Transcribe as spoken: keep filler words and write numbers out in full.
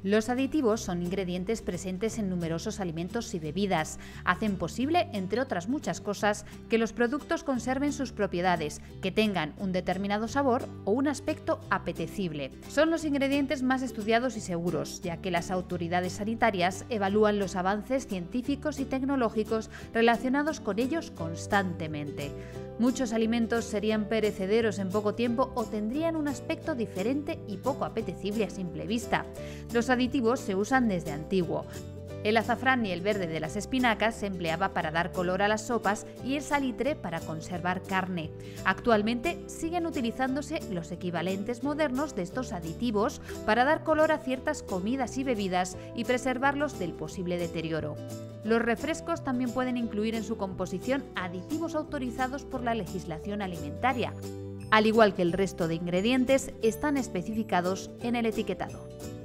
Los aditivos son ingredientes presentes en numerosos alimentos y bebidas. Hacen posible, entre otras muchas cosas, que los productos conserven sus propiedades, que tengan un determinado sabor o un aspecto apetecible. Son los ingredientes más estudiados y seguros, ya que las autoridades sanitarias evalúan los avances científicos y tecnológicos relacionados con ellos constantemente. Muchos alimentos serían perecederos en poco tiempo o tendrían un aspecto diferente y poco apetecible a simple vista. Los aditivos se usan desde antiguo. El azafrán y el verde de las espinacas se empleaba para dar color a las sopas y el salitre para conservar carne. Actualmente siguen utilizándose los equivalentes modernos de estos aditivos para dar color a ciertas comidas y bebidas y preservarlos del posible deterioro. Los refrescos también pueden incluir en su composición aditivos autorizados por la legislación alimentaria. Al igual que el resto de ingredientes, están especificados en el etiquetado.